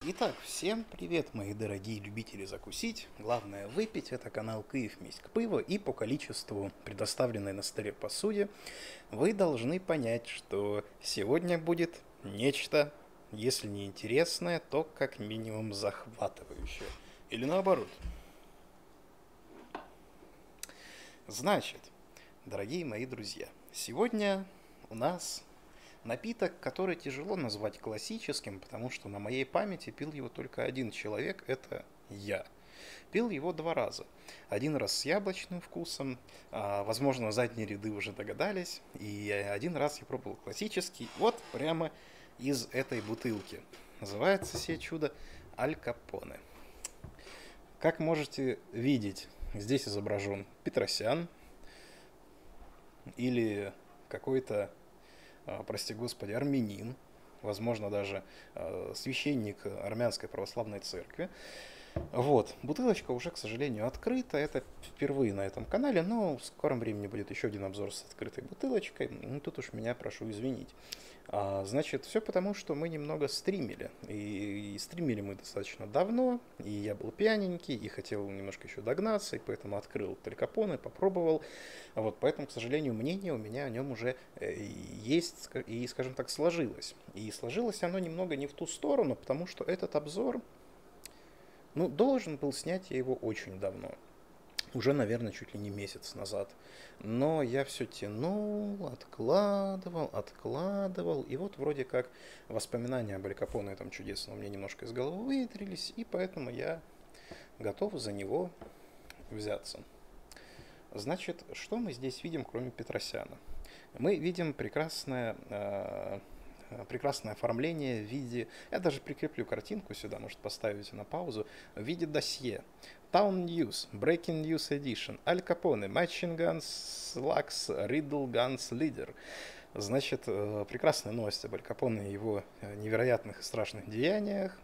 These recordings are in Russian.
Итак, всем привет, мои дорогие любители закусить. Главное выпить. Это канал Киев Месть к пиву. И по количеству предоставленной на столе посуде вы должны понять, что сегодня будет нечто, если не интересное, то как минимум захватывающее. Или наоборот. Значит, дорогие мои друзья, сегодня у нас напиток, который тяжело назвать классическим, потому что на моей памяти пил его только один человек, это я. Пил его два раза. Один раз с яблочным вкусом, возможно, задние ряды уже догадались, и один раз я пробовал классический, вот прямо из этой бутылки. Называется сие чудо Аль Капоне. Как можете видеть, здесь изображен Петросян или какой-то прости господи, армянин, возможно, даже священник армянской православной церкви. Вот, бутылочка уже, к сожалению, открыта, это впервые на этом канале, но в скором времени будет еще один обзор с открытой бутылочкой, ну, тут уж меня прошу извинить. Значит, все потому, что мы немного стримили, и стримили мы достаточно давно, и я был пьяненький, и хотел немножко еще догнаться, и поэтому открыл Аль Капоне, попробовал, вот, поэтому, к сожалению, мнение у меня о нем уже есть, и, скажем так, сложилось. И сложилось оно немного не в ту сторону, потому что этот обзор, ну, должен был снять я его очень давно. Уже, наверное, чуть ли не месяц назад. Но я все тянул, откладывал. И вот вроде как воспоминания об Аль Капоне этом чудесном мне немножко из головы выветрились. И поэтому я готов за него взяться. Значит, что мы здесь видим, кроме Петросяна? Мы видим прекрасное оформление в виде... Я даже прикреплю картинку сюда, может поставить на паузу. В виде досье. Town News, Breaking News Edition, Аль Капоне, Machine Guns, Slugs, Riddle Guns Leader. Значит, прекрасная новость об Аль Капоне и его невероятных и страшных деяниях.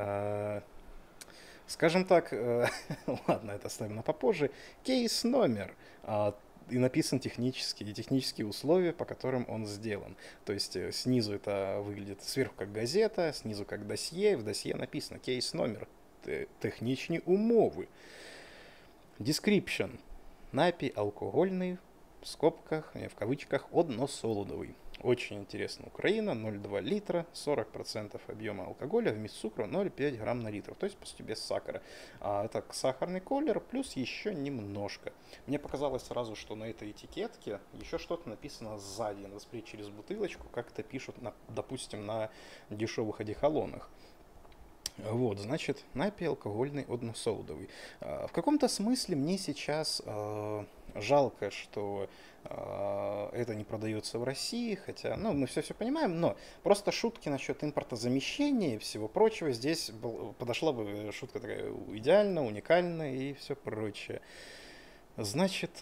Скажем так, ладно, это оставим на попозже. Кейс номер. И написан технические условия, по которым он сделан. То есть снизу это выглядит сверху как газета, снизу как досье. В досье написано кейс номер, технічні умови. Description. Напій алкогольный, в скобках, в кавычках, односолодовый. Очень интересно. Украина, 0,2 литра, 40% объема алкоголя, вместо цукра 0,5 грамм на литр, то есть по сути без сахара. Это сахарный колер плюс еще немножко. Мне показалось сразу, что на этой этикетке еще что-то написано сзади, надо смотреть через бутылочку, как это пишут, допустим, на дешевых одеколонах. Вот, значит, напій алкогольный односолодовый. В каком-то смысле мне сейчас жалко, что это не продается в России, хотя, ну, мы все понимаем, но просто шутки насчет импортозамещения и всего прочего, здесь подошла бы шутка такая идеально, уникальная и все прочее. Значит,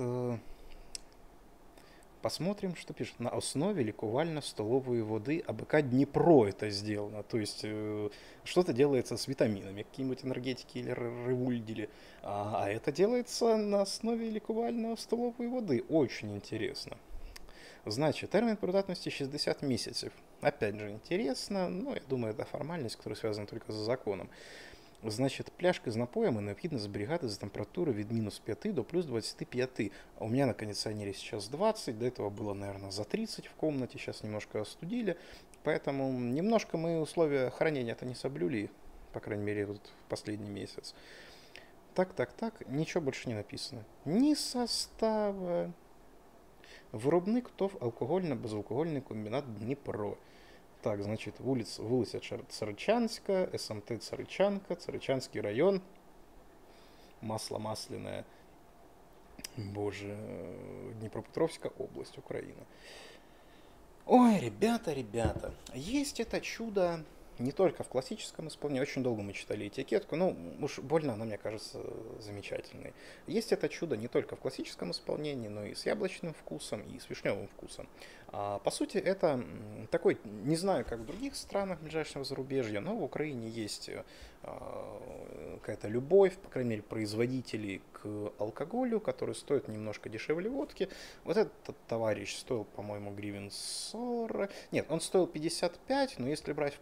посмотрим, что пишет. На основе лікувально-столовой воды АБК Днепро это сделано. То есть что-то делается с витаминами, какие-нибудь энергетики или ревульдили. А это делается на основе лікувально-столовой воды. Очень интересно. Значит, термин придатности 60 месяцев. Опять же интересно, но я думаю, это формальность, которая связана только с законом. Значит, пляшка з напоями необхідно зберігати за температурой від минус 5 до плюс 25. А у меня на кондиционере сейчас 20, до этого было, наверное, за 30 в комнате, сейчас немножко остудили. Поэтому немножко мы условия хранения-то не соблюли, по крайней мере, вот в последний месяц. Так, ничего больше не написано. Ни состава. Виробник ТОВ алкогольно-безалкогольний комбінат Дніпро. Так, значит, вулиця Царичанська, СМТ Царичанка, Царичанский район, масло масляное, боже, Днепропетровская область, Украина. Ой, ребята, есть это чудо не только в классическом исполнении, очень долго мы читали этикетку, ну уж больно она, мне кажется, замечательной. Есть это чудо не только в классическом исполнении, но и с яблочным вкусом, и с вишневым вкусом. По сути, это такой, не знаю, как в других странах ближайшего зарубежья, но в Украине есть какая-то любовь, по крайней мере, производителей к алкоголю, который стоит немножко дешевле водки. Вот этот товарищ стоил, по-моему, гривен 40. Нет, он стоил 55, но если брать в пол-литровом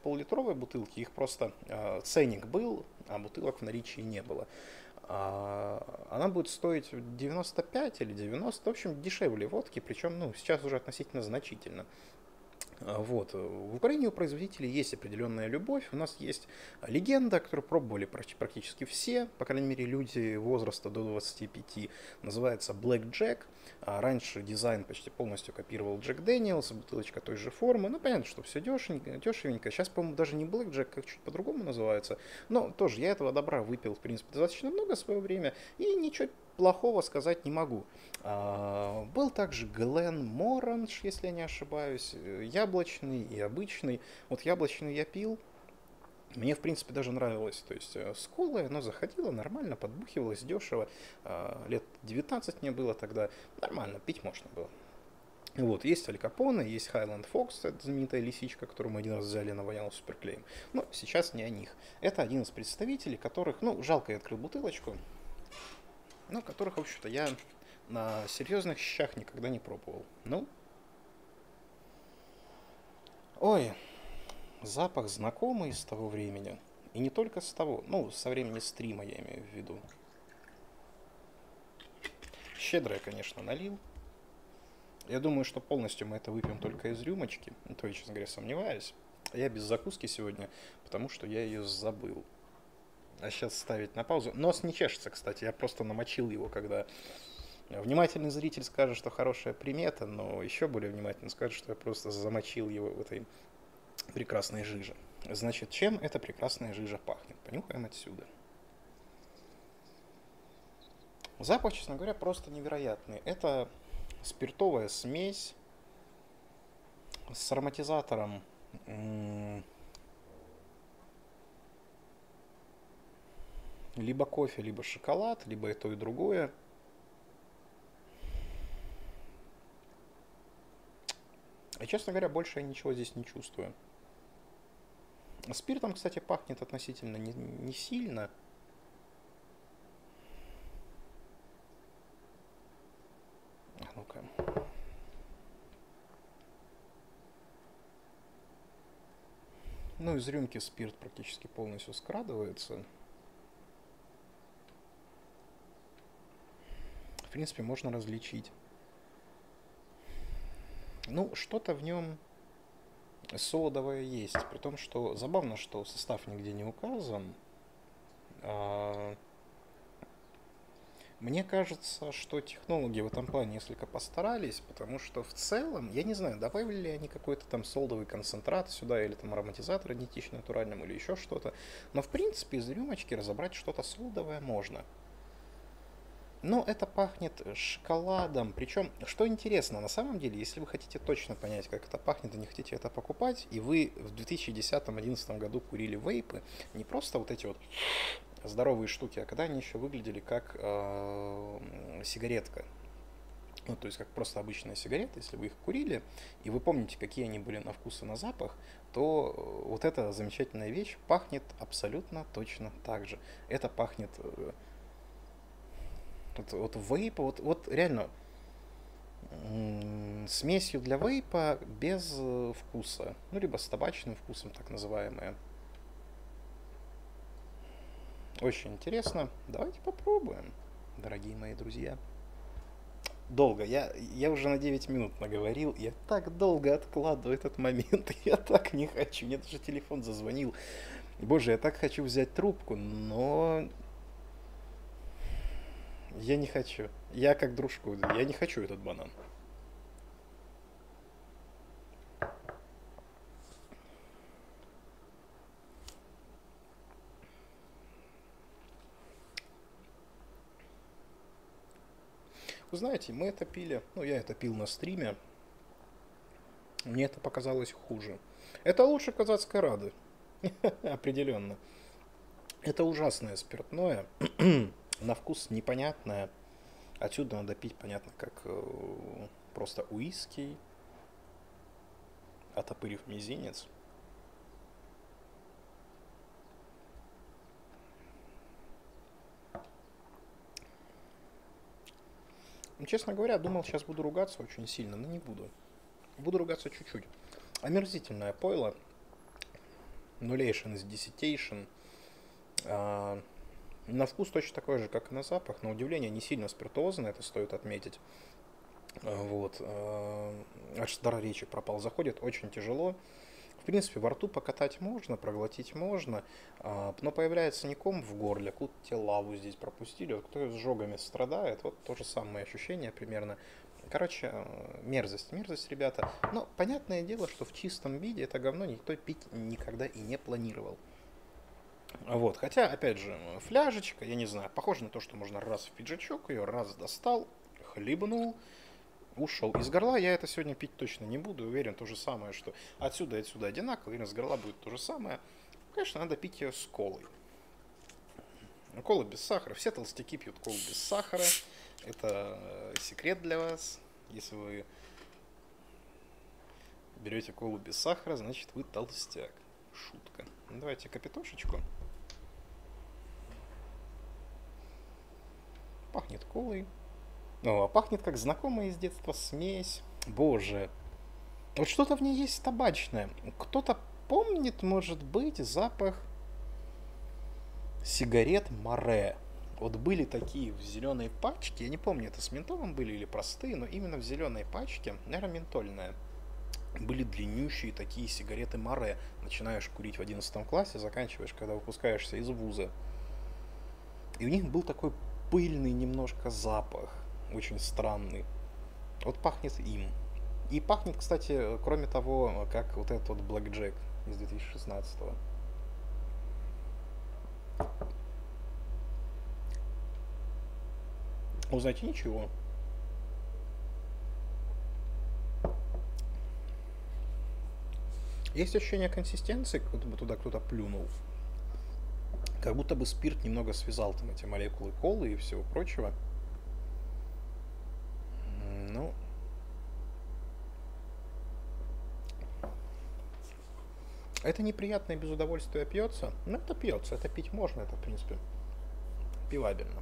спиртовые бутылки, их просто ценник был, а бутылок в наличии не было. Она будет стоить 95 или 90, в общем, дешевле водки, причем, ну, сейчас уже относительно значительно. Вот. В Украине у производителей есть определенная любовь. У нас есть легенда, которую пробовали практически все, по крайней мере, люди возраста до 25. Называется Black Jack. Раньше дизайн почти полностью копировал Джек Дэниелс, бутылочка той же формы. Ну, понятно, что все дешевенько. Сейчас, по-моему, даже не Black Jack, как чуть по-другому называется. Но тоже я этого добра выпил, в принципе, достаточно много в свое время. И ничего плохого сказать не могу. Был также Глен Моранж, если я не ошибаюсь, яблочный и обычный. Вот яблочный я пил, мне, в принципе, даже нравилось. То есть с колой оно заходило нормально, подбухивалось дешево. Лет 19 мне было тогда. Нормально, пить можно было. Вот, есть Аль Капоне, есть Highland Fox, это знаменитая лисичка, которую мы один раз взяли на Ванял Суперклеем. Но сейчас не о них. Это один из представителей, которых, ну, жалко, я открыл бутылочку, но которых, в общем-то, я на серьезных щах никогда не пробовал. Ну, ой, запах знакомый с того времени. И не только с того, ну, со времени стрима я имею в виду. Щедро я, конечно, налил. Я думаю, что полностью мы это выпьем только из рюмочки. То я, честно говоря, сомневаюсь. Я без закуски сегодня, потому что я ее забыл. А сейчас ставить на паузу. Нос не чешется, кстати, я просто намочил его, когда... Внимательный зритель скажет, что хорошая примета, но еще более внимательно скажет, что я просто замочил его в этой прекрасной жиже. Значит, чем эта прекрасная жижа пахнет? Понюхаем отсюда. Запах, честно говоря, просто невероятный. Это спиртовая смесь с ароматизатором либо кофе, либо шоколад, либо и то, и другое. И, честно говоря, больше я ничего здесь не чувствую. Спиртом, кстати, пахнет относительно не сильно. Ну-ка. Ну, из рюмки спирт практически полностью скрадывается. В принципе, можно различить. Ну, что-то в нем содовое есть. При том, что забавно, что состав нигде не указан. Мне кажется, что технологи в этом плане несколько постарались, потому что в целом, я не знаю, добавили ли они какой-то там солдовый концентрат сюда, или там ароматизатор идентичный натуральному, или еще что-то. Но в принципе из рюмочки разобрать что-то солдовое можно. Но это пахнет шоколадом. Причем, что интересно, на самом деле, если вы хотите точно понять, как это пахнет, и не хотите это покупать, и вы в 2010-2011 году курили вейпы, не просто вот эти вот здоровые штуки, а когда они еще выглядели как сигаретка. Ну, то есть как просто обычная сигарета, если вы их курили, и вы помните, какие они были на вкус и на запах, то вот эта замечательная вещь пахнет абсолютно точно так же. Это пахнет... Вот вейпа, вот реально смесью для вейпа без вкуса, ну либо с табачным вкусом, так называемое. Очень интересно. Давайте попробуем, дорогие мои друзья. Долго, я уже на 9 минут наговорил, я так долго откладываю этот момент, я так не хочу, мне даже телефон зазвонил. Боже, я так хочу взять трубку, но... Я не хочу. Я как дружку. Я не хочу этот банан. Вы знаете, мы это пили. Ну, я это пил на стриме. Мне это показалось хуже. Это лучше казацкой Рады. Определенно. Это ужасное спиртное. На вкус непонятное. Отсюда надо пить, понятно, как просто уиски, отопырив мизинец. Ну, честно говоря, думал, сейчас буду ругаться очень сильно, но не буду. Буду ругаться чуть-чуть. Омерзительное пойло. Нулейшн из десятейшн. На вкус точно такой же, как и на запах. На удивление, не сильно спиртуозно, это стоит отметить. Вот. Аж дар речи пропал. Заходит очень тяжело. В принципе, во рту покатать можно, проглотить можно, но появляется не ком в горле, как будто лаву здесь пропустили. Вот кто изжогами страдает, вот то же самое ощущение примерно. Короче, мерзость, мерзость, ребята. Но понятное дело, что в чистом виде это говно никто пить никогда и не планировал. Вот, хотя, опять же, фляжечка, я не знаю, похоже на то, что можно раз в пиджачок ее, раз достал, хлебнул, ушел из горла. Я это сегодня пить точно не буду, уверен, то же самое, что отсюда и отсюда одинаково, уверен, с горла будет то же самое. Конечно, надо пить ее с колой. Кола без сахара. Все толстяки пьют колу без сахара. Это секрет для вас. Если вы берете колу без сахара, значит вы толстяк. Шутка. Ну, давайте капитошечку. Пахнет колой. О, пахнет как знакомая из детства смесь. Боже. Вот что-то в ней есть табачное. Кто-то помнит, может быть, запах сигарет Море. Вот были такие в зеленой пачке. Я не помню, это с ментолом были или простые, но именно в зеленой пачке, наверное, ментольная. Были длиннющие такие сигареты Море. Начинаешь курить в 11 классе, заканчиваешь, когда выпускаешься из вуза. И у них был такой пыльный немножко запах. Очень странный. Вот пахнет им. И пахнет, кстати, кроме того, как вот этот вот Black Jack из 2016-го. Ну, знаете, ничего. Есть ощущение консистенции, как будто бы туда кто-то плюнул. Как будто бы спирт немного связал там эти молекулы колы и всего прочего. Ну, это неприятно и без удовольствия пьется. Но это пьется, это пить можно, это, в принципе, пивабельно.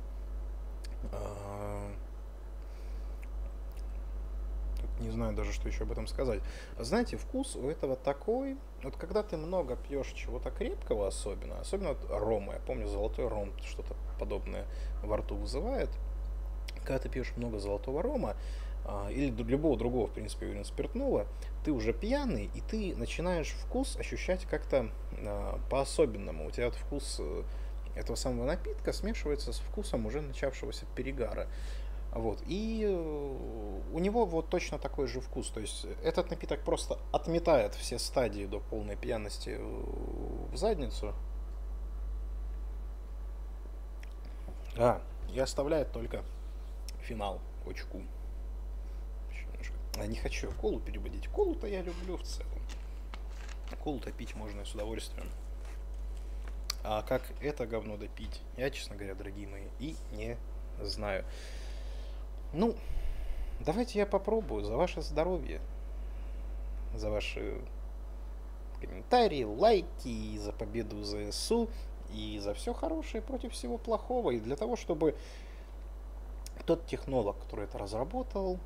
Не знаю даже, что еще об этом сказать. Знаете, вкус у этого такой, вот когда ты много пьешь чего-то крепкого особенно вот рома, я помню, золотой ром что-то подобное во рту вызывает. Когда ты пьешь много золотого рома, или любого другого, в принципе, уверен, спиртного, ты уже пьяный, и ты начинаешь вкус ощущать как-то по-особенному. У тебя вот вкус этого самого напитка смешивается с вкусом уже начавшегося перегара. Вот. И у него вот точно такой же вкус. То есть этот напиток просто отметает все стадии до полной пьяности в задницу. И оставляет только финал, очку. Не хочу колу переводить. Колу-то я люблю в целом. Колу-то пить можно с удовольствием. А как это говно допить, я, честно говоря, дорогие мои, и не знаю. Ну, давайте я попробую за ваше здоровье, за ваши комментарии, лайки, и за победу ЗСУ, и за все хорошее против всего плохого, и для того, чтобы тот технолог, который это разработал,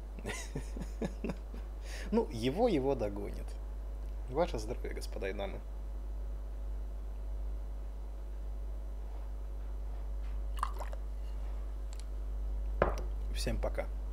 ну, его догонит. Ваше здоровье, господа и дамы. Всем пока.